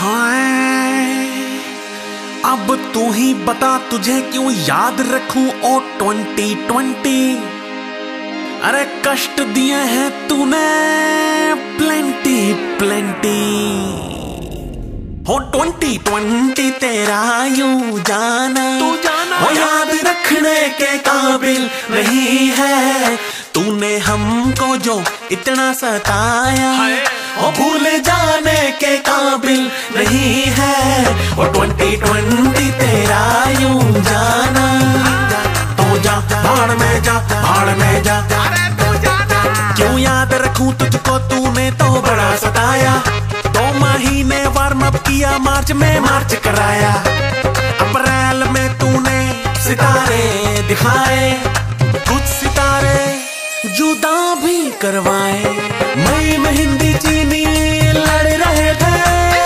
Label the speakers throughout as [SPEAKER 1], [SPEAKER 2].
[SPEAKER 1] हाय अब तू ही बता तुझे क्यों याद रखूं ओ 2020। अरे कष्ट दिए हैं तूने प्लेंटी प्लेंटी। हो 2020 तेरा यूं जाना वो याद रखने के काबिल नहीं है। तूने हमको जो इतना सताया वो भूल जाने के काबिल नहीं है। वो 2020 तेरा यूं जाना तो जा भाड़ में जा भाड़ में जा। क्यों याद रखूं तुझको तूने तो बड़ा सताया। 2 महीने वार्म अप किया मार्च में मार्च कराया। अप्रैल में तूने सितारे दिखाए कुछ सितारे जुदा भी करवाए। मई में हिंदी चीनी लड़ रहे थे।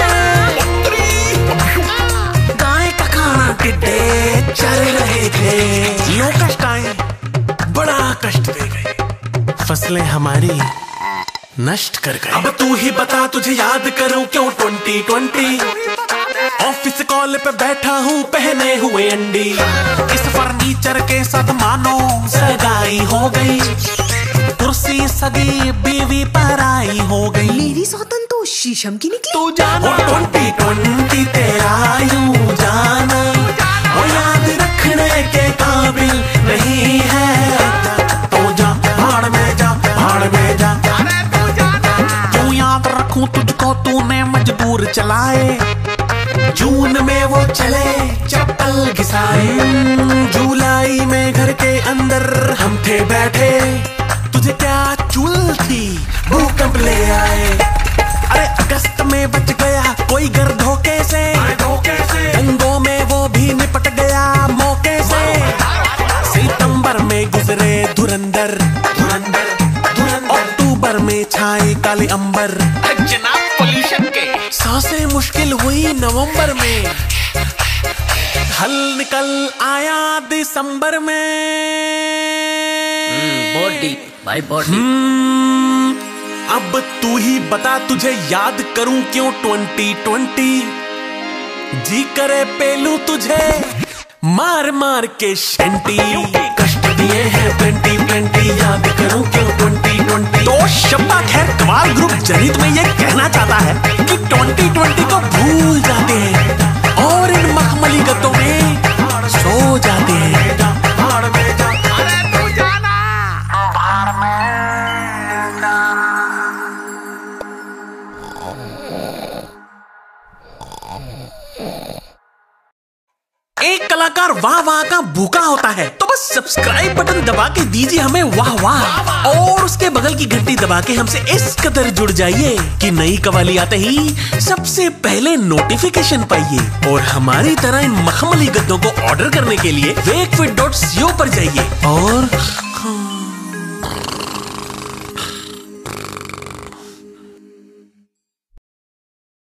[SPEAKER 1] गाय का खाना टिड्डे चल रहे थे। लो कष्ट आए बड़ा कष्ट दे गए फसलें हमारी नष्ट कर गए। अब तू ही बता तुझे याद करूं क्यों 2020। ऑफिस कॉल पे बैठा हूँ पहने हुए अंडी। इस फर्नीचर के साथ मानो सगाई हो गई। कुर्सी सगी बीवी पराई हो गई।
[SPEAKER 2] मेरी सौतन तो शीशम की निकली।
[SPEAKER 1] तू जाना 2020 तेरा यूं जाना वो याद रखने के काबिल नहीं है। तो जा भाड़ में जा भाड़ में जा। क्यों याद रखूं तुझको तूने मजबूर चलाए। जून में वो चले चप्पल घिसाए। जुलाई में घर के अंदर हम थे बैठे। तुझे क्या चुल थी भूकंप ले आए। अरे अगस्त में बच गया कोई घर धोखे से। दंगों में वो भी निपट गया मौके से। सितंबर में गुजरे धुरंधर अक्टूबर में छाए काले अंबर।
[SPEAKER 3] जनाब पोल्यूशन के
[SPEAKER 1] सांसें मुश्किल हुई नवंबर में। हल निकल आया दिसंबर में।
[SPEAKER 3] बॉडी भाई बॉडी।
[SPEAKER 1] अब तू ही बता तुझे याद करूं क्यों 2020। जी करे पेलू तुझे मार मार के शंटी। कष्ट दिए हैं प्लेंटी प्लेंटी याद करूं क्यों 2020। तो शब्बा खैर कमाल ग्रुप जनहित में ये कहना चाहता है कि 2020 को भूल जाते हैं और इन मखमली गद्दों में सो जाते हैं। एक कलाकार वाह वाह का भूखा होता है तो बस सब्सक्राइब बटन दबा के दीजिए हमें वाह वाह। और उसके बगल की घंटी दबा के हमसे इस कदर जुड़ जाइए कि नई कवाली आते ही सबसे पहले नोटिफिकेशन पाइए। और हमारी तरह इन मखमली गद्दों को ऑर्डर करने के लिए wakefit.co पर जाइए और